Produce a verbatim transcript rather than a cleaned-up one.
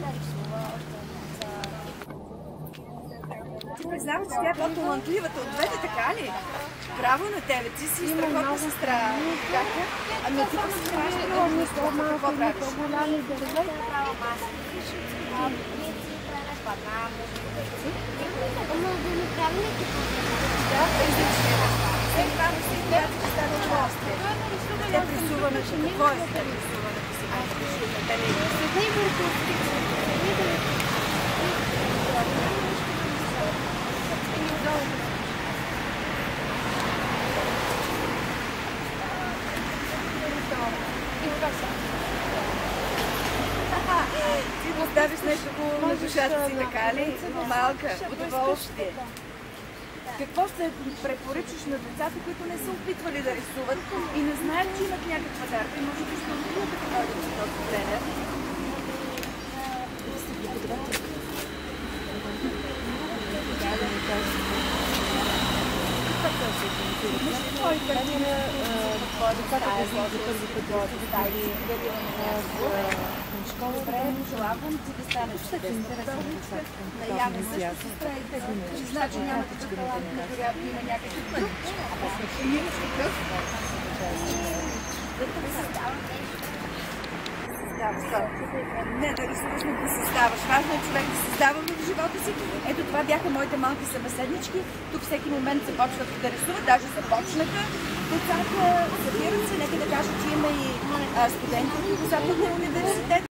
Ти признаваш, че тя е по-талантливата от двете, така ли? Браво на тебе, ти си страхотна сестра. Ами ти пък си правиш много нищо, какво правиш? Да, различни неща. След това да си идеята, че стане удоволствие. Тя рисуване, какво е след рисуване? Ти поставиш нещо хубаво на душата си, така ли? Малка, удоволствие. Какво ще препоръчаш на децата, които не са опитвали да рисуват и не знаят, че имат някаква дарба и може би ще открият да ходят за този тренер? Твои картина, децата да си за първи път да стаи в школа, желавам ти да станеш интересна. Наяме също сестра и те че значи нямате чакалан, вероятно има някакъв път. И имаш такъв? Да те създавам Не, да рисуваш, но да създаваш. Важно е човек да създава в живота си. Ето това бяха моите малки събеседнички. Тук всеки момент започват да рисуват, даже започнаха. Децата събират се, нека да кажа, че има и студенти в образователния университет.